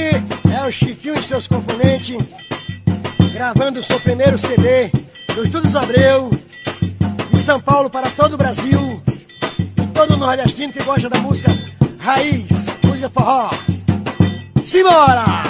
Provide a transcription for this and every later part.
é o Chiquinho e seus componentes, gravando o seu primeiro CD do Estúdios Abreu, de São Paulo para todo o Brasil, todo nordestino que gosta da música raiz, música forró. Simbora!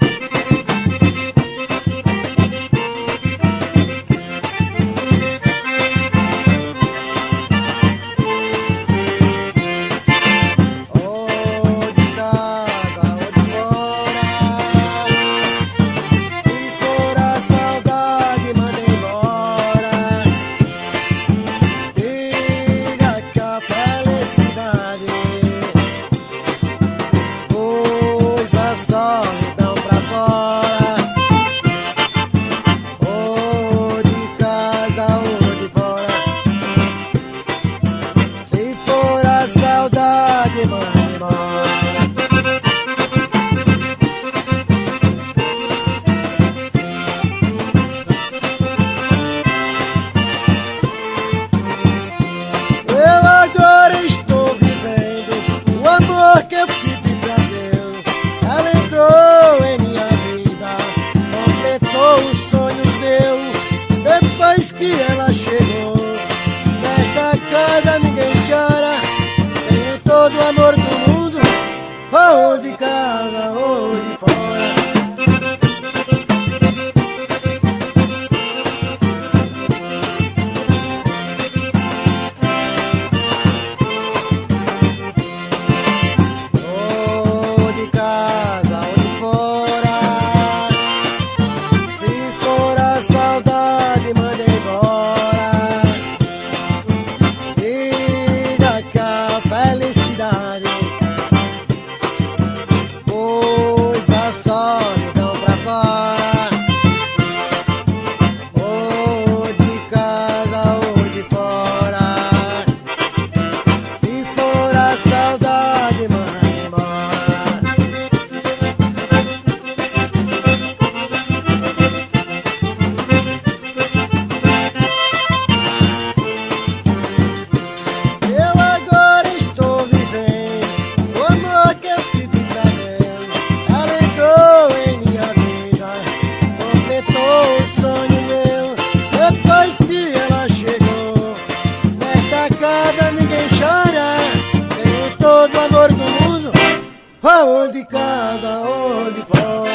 Onde cada, onde fora.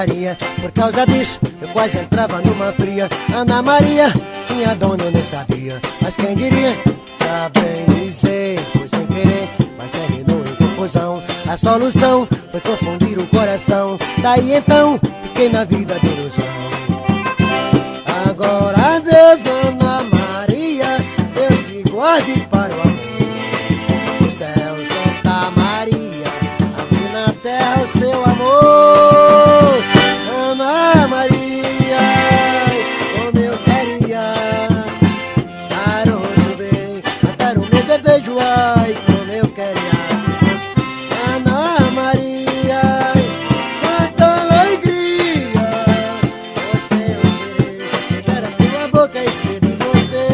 Maria. Por causa disso, eu quase entrava numa fria. Ana Maria, minha dona, eu nem sabia. Mas quem diria, já bem dizer, foi sem querer, mas terminou em confusão. A solução foi confundir o coração. Daí então, fiquei na vida de ilusão. Agora Deus, Ana Maria, Deus te guarde para o amor. O céu, Santa Maria, aqui na terra o seu amor. Ana Maria, como eu queria dar o meu bem, cantar o meu desejo, ai, como eu queria. Ana Maria, quanta alegria, você eu querer, beijar a tua boca e ser de você.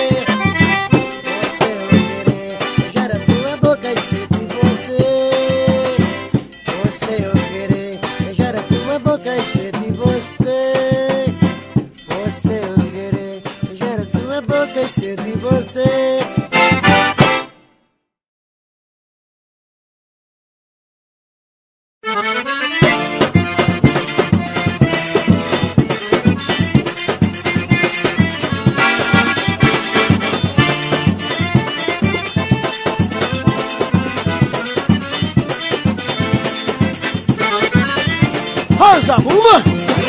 Você eu querer, beijar a tua boca e ser de você. Você eu querer, beijar a tua boca e ser de você. Você eu querer, beijar a tua boca e ser de você. Rosa Buma!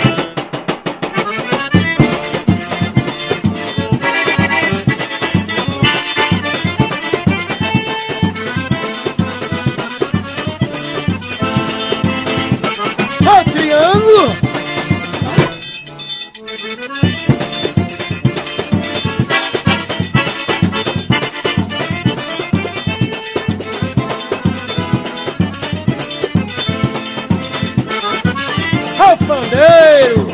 Ó triângulo! Ó pandeiro!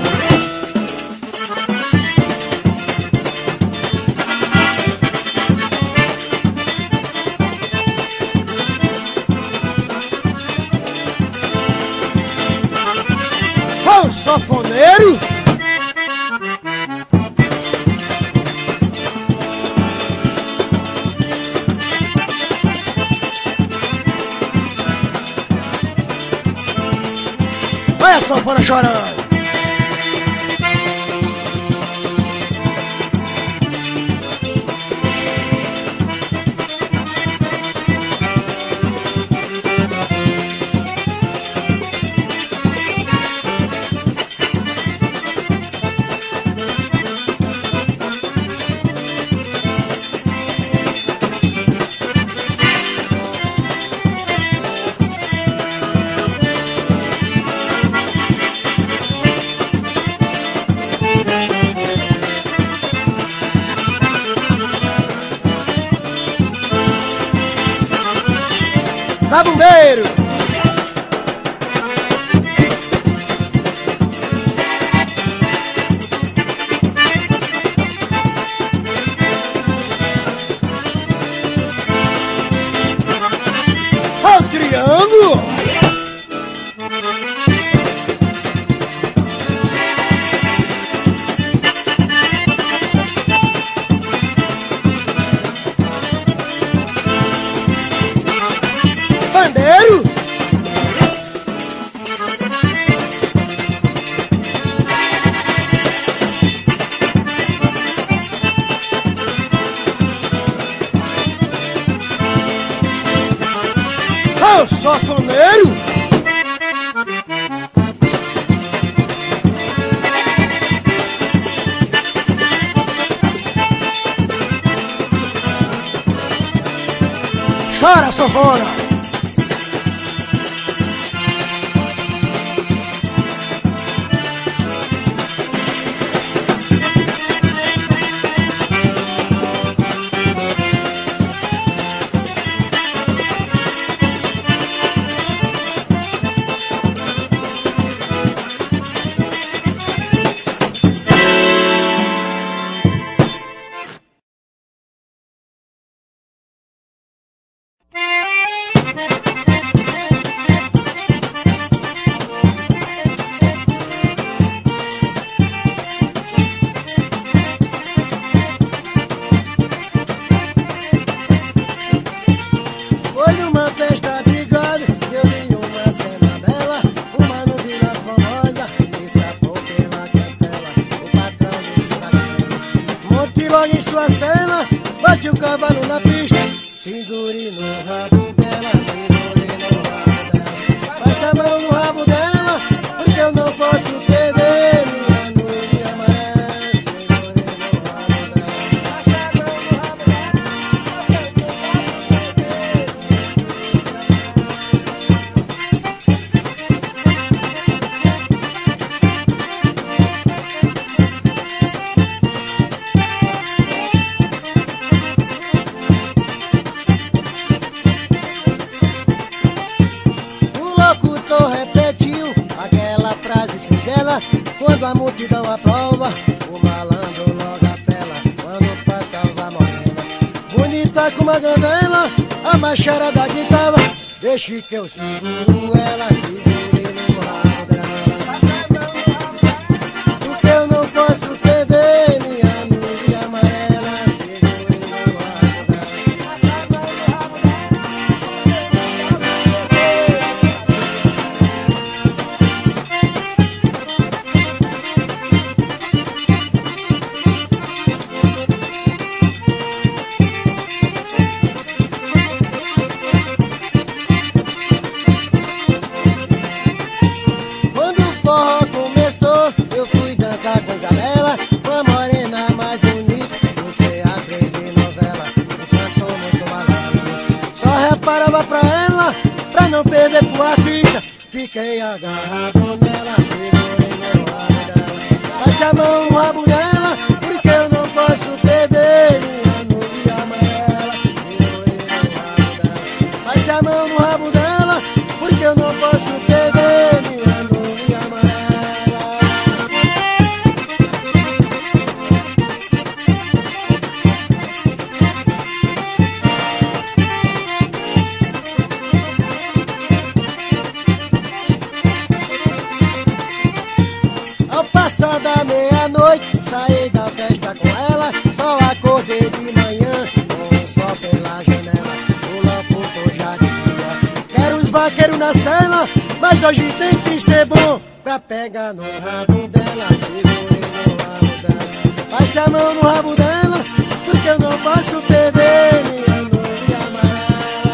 Ó sanfoneiro! Olha a sanfona chorando! Zabumbeiro! Ó triângulo! Pandeiro! Ó sanfoneiro! Chora, sanfona! bote o cavalo na pista, segure no rabo dela, segure no rabo dela. Passa a mão no rabo dela, porque eu não posso perder minha nuvem amarela. Quando a multidão aprova, o malandro logo apela. Quando passava morena, bonita como a gandela, a machara da guitarra, deixe que eu seguro ela, segure no rabo dela. Porque eu não posso perder minha nuvem amarela, segure no rabo dela. Parava pra ela, pra não perder pro artista. Fiquei agarrado nela, segurei meu rabo dela. Passe a mão no rabo dela, porque eu não posso perder minha nuvem amarela. Segurei meu rabo dela. Passe a mão no rabo dela, porque eu não posso perder minha nuvem amarela. Passada meia-noite, saí da festa com ela, só acordei de manhã, com o sol pela janela, o locutor já dizia: quero os vaqueiros na cela, mas hoje tem que ser bom, pra pegar no rabo dela, segurei no rabo dela. Passe a mão no rabo dela, porque eu não posso perder minha nuvem amarela.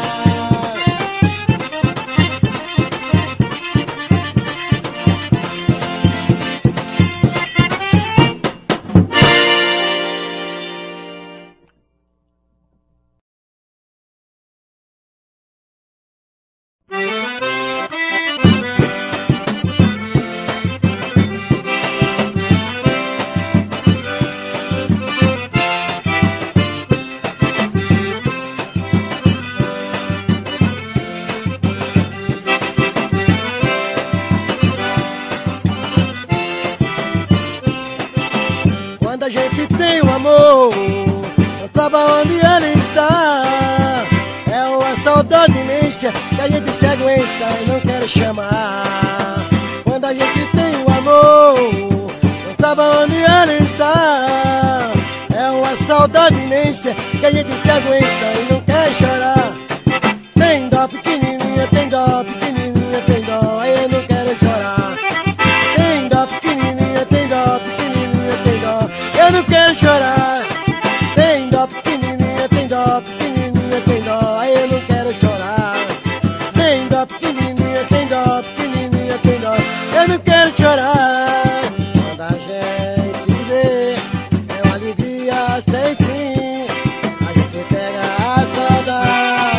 Quando a gente tem um amor, não sabe onde ele está. É uma saudade imensa que a gente se aguenta e não quer chamar. Quando a gente tem um amor, não sabe onde ele está. É uma saudade imensa que a gente se aguenta e não quer chorar. Tem dó pequenininha, tem dó pequenininha, tem dó, aí eu não quero chorar. Tem dó pequenininha, tem dó pequenininha, tem dó, eu não quero chorar. Tem dó pequenininha, tem dó pequenininha, tem dó, aí eu não quero chorar. Tem dó pequenininha, tem dó pequenininha, tem dó, eu não quero chorar. Quando a gente vê, é uma alegria sem fim, a gente pega a saudade.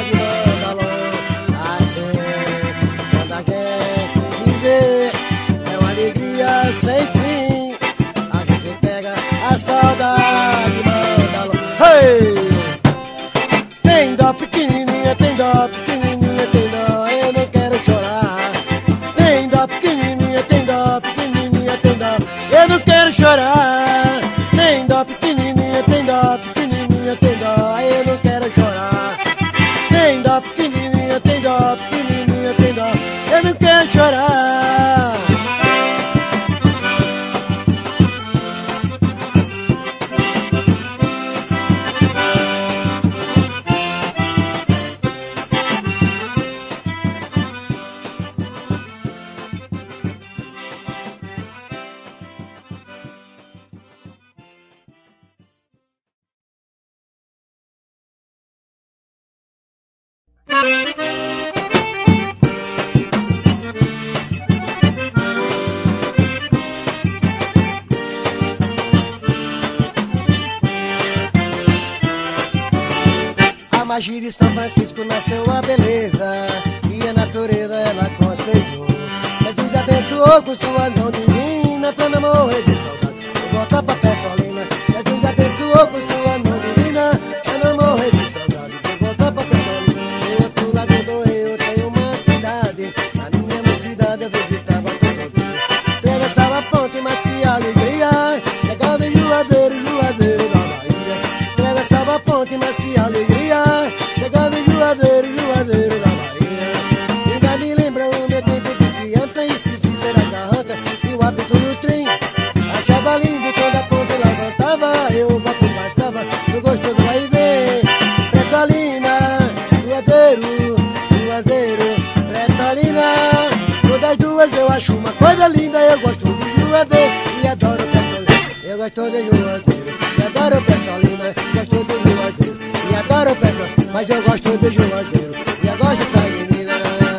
A magia de São Francisco nasceu a beleza e a natureza ela conceitou. Jesus abençoou com sua mão divina pra não morrer de saudade e voltar pra Petrolina. Jesus abençoou com sua mão divina pra não morrer de saudade e voltar pra Petrolina. Do outro lado do rio tem uma cidade, na minha mocidade eu visitava todo dia. Atravessava a ponte, mas que alegria, chegava em Juazeiro, Juazeiro da Bahia. Atravessava a ponte, mas que alegria, chegava em Juazeiro, Juazeiro da Bahia. Ainda me lembra o meu tempo de criança, esqueci ser a carranca e o apito do trem. Achava lindo quando a ponte levantava, eu o copo passava, no gosto do vai e vem. Petrolina, Juazeiro, Juazeiro, Petrolina. Todas duas eu acho uma coisa linda, eu gosto de Juazeiro e adoro Petrolina. Eu gosto de Juazeiro e adoro Petrolina, gosto de Juazeiro e adoro Petrolina, mas eu gosto de Juazeiro e eu gosto da menina.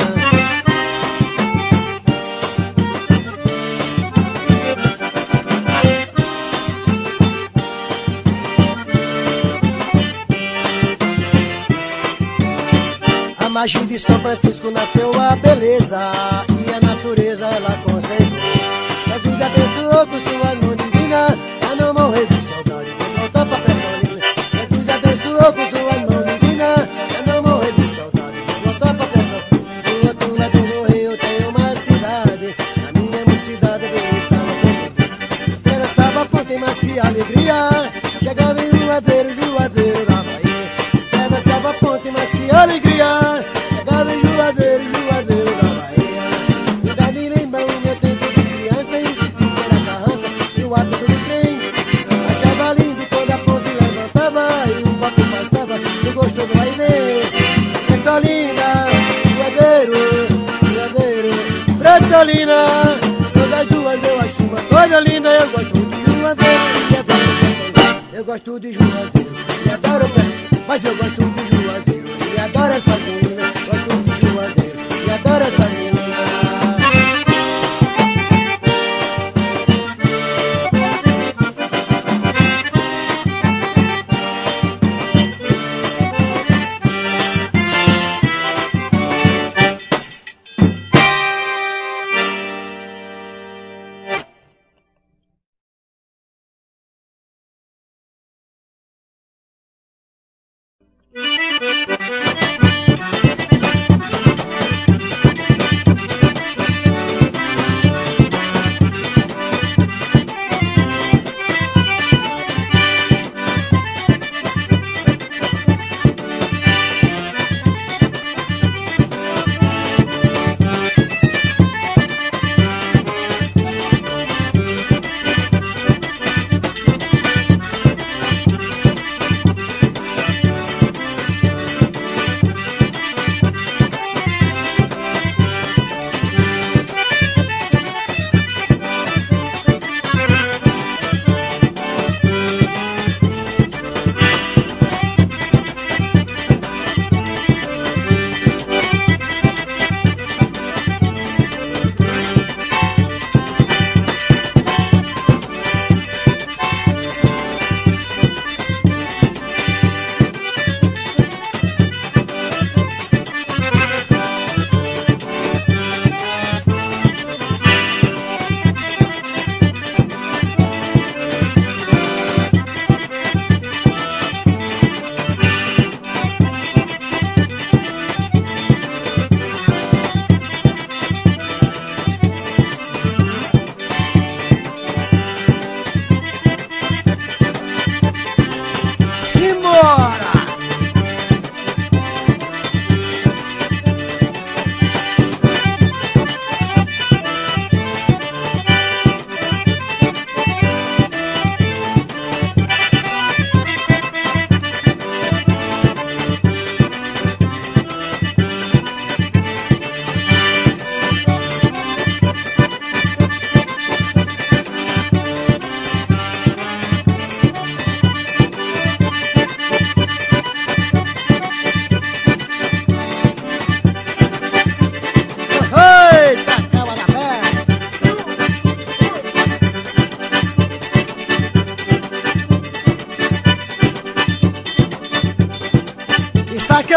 A magia de São Francisco nasceu a beleza e a natureza ela conceitou. Jesus abençoou com sua mão divina pra não morrer de saudade e voltar pra Petrolina. Jesus abençoou com sua mão divina pra não morrer de saudade e voltar pra Petrolina. Do outro lado do rio tem uma cidade, na minha mocidade eu estava todo dia. Atravessava a ponte, mas que alegria, chegava em Juazeiro, Juazeiro da Bahia. Atravessava a ponte, mas que alegria, chegava em Juazeiro, Juazeiro da Bahia. Ainda me lembra o meu tempo de criança, e esqueci era carranca e o hábito do trem. Achava lindo quando a ponte levantava e o barco passava, no gosto do vai e vem. Petrolina, Juazeiro, Juazeiro, Petrolina. Todas duas eu acho uma coisa linda, eu gosto de Juazeiro e adoro Petrolina. Eu gosto de Juazeiro e adoro Petrolina, mas eu gosto de Juazeiro e adoro essa menina. Gosto de Juazeiro e adoro essa menina.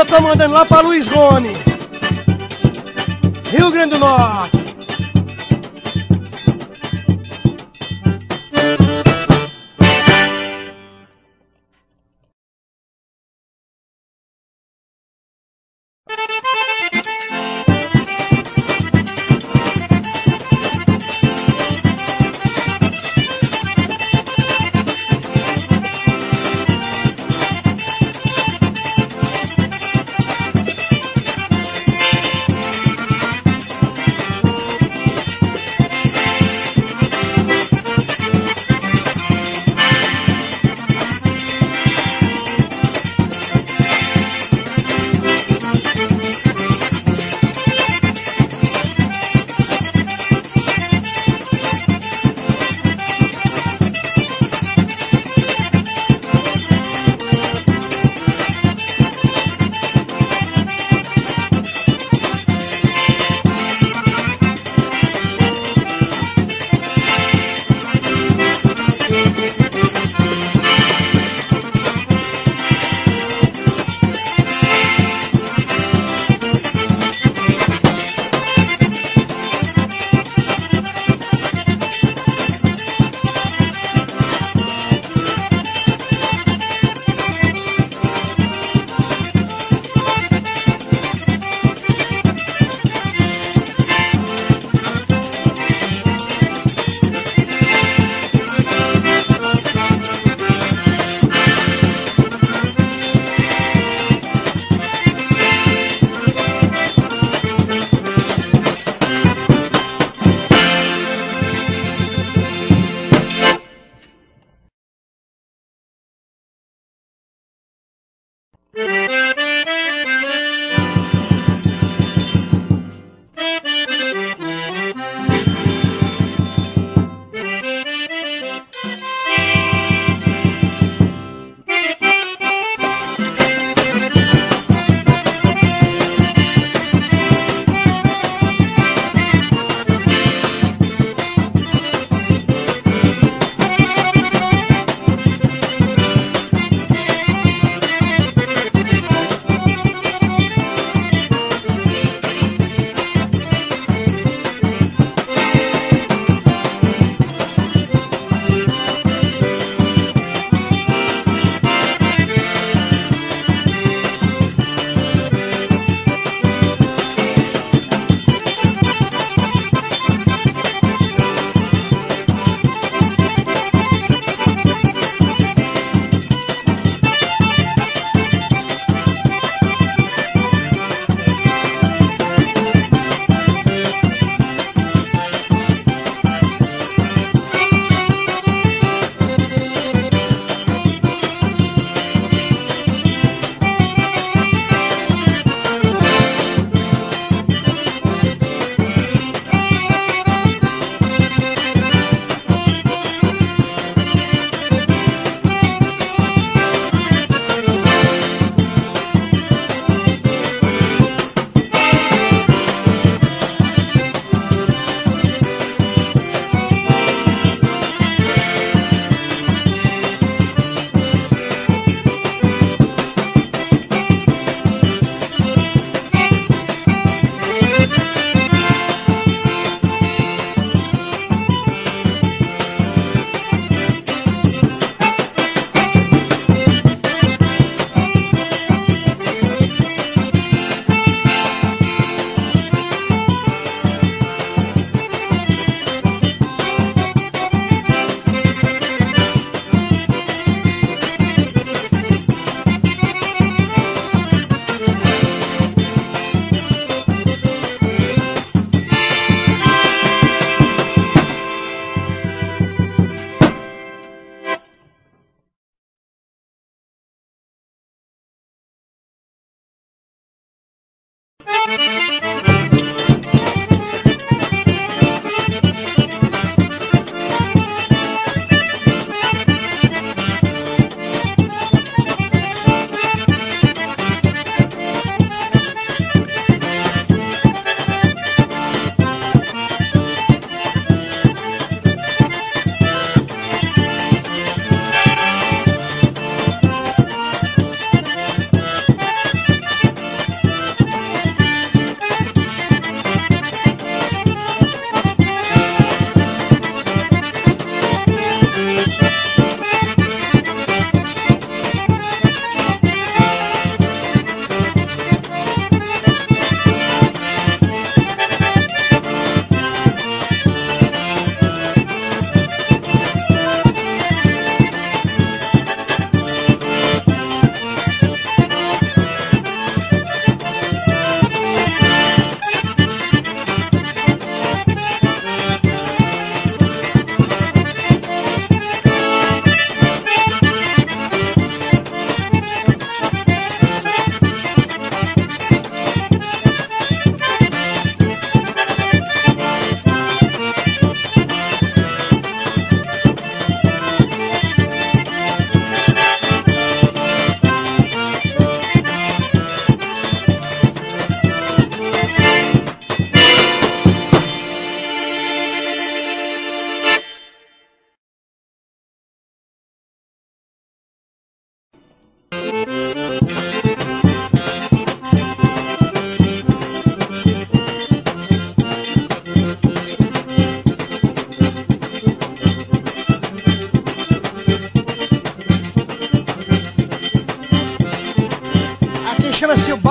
eu tô mandando lá pra Luiz Gomes, Rio Grande do Norte.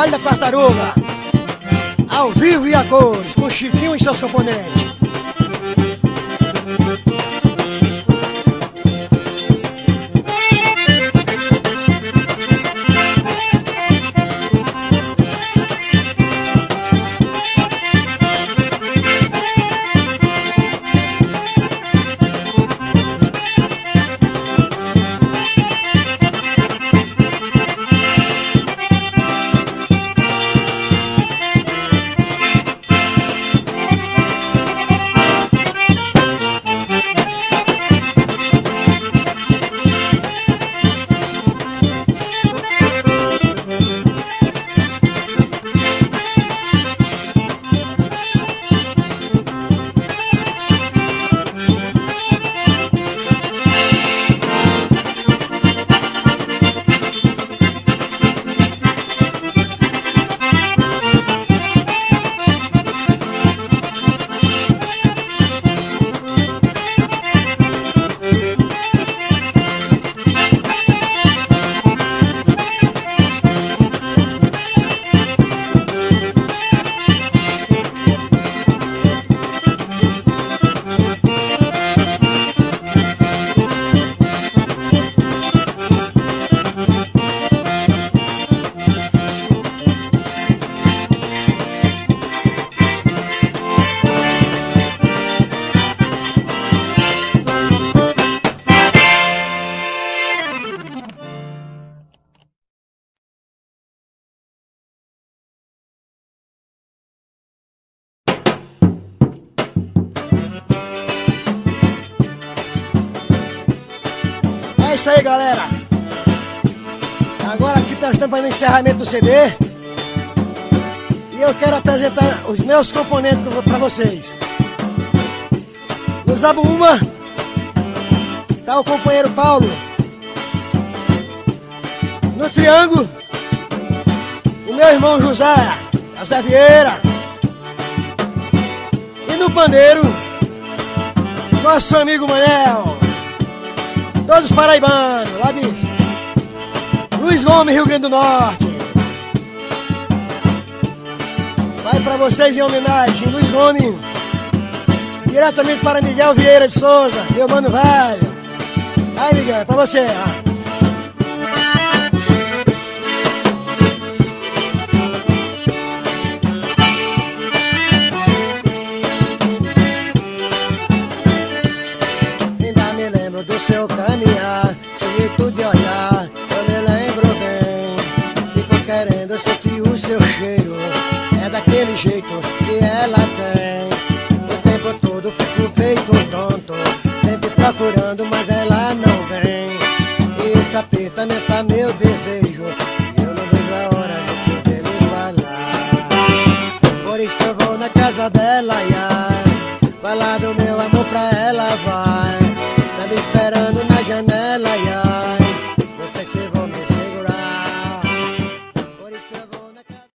Vale da Tartaruga, ao vivo e a cores, com Chiquinho e seus componentes. É isso aí, galera. Agora aqui nós estamos fazendo o encerramento do CD. E eu quero apresentar os meus componentes para vocês. No Zabumba tá o companheiro Paulo. No triângulo, o meu irmão José Vieira. E no pandeiro, nosso amigo Manel. Todos paraibanos, lá de Luiz Gomes, Rio Grande do Norte. Vai pra vocês em homenagem, Luiz Gomes, diretamente para Miguel Vieira de Souza, meu mano velho. Vai, Miguel, é pra você, ó. Daquele jeito que ela tem, o tempo todo fico feito tonto, sempre procurando